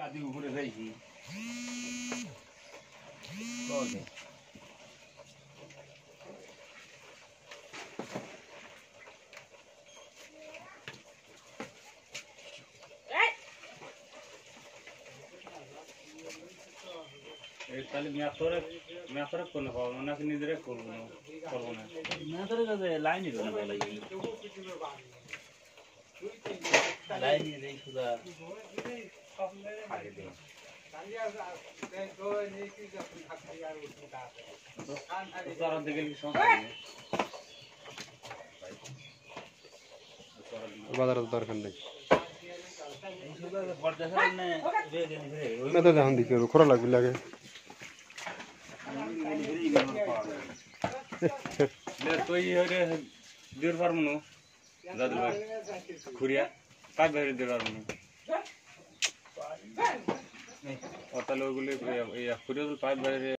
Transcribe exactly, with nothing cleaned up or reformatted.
আদি উপরে যাইছি ওকে এই তাহলে মেয়াতরে মেয়াতরে কোন পাবো না কি নিজেরে করব না করব না মেয়াতরে কাছে লাইন দিও না লাগি লাইন দেই সুদা আগে দে উত্তর দিকে কি সমস্যা নেই বাজারের দরকার নেই এই সুদা বড় দেখার না রে রে রে না তো জান দিকে খরা লাগবে লাগে ले तो ये रे देर बार मनो दादू भाई खुरिया पाँच बार देर बार मनो नहीं और तालोगुले ये खुरिया तो पाँच बार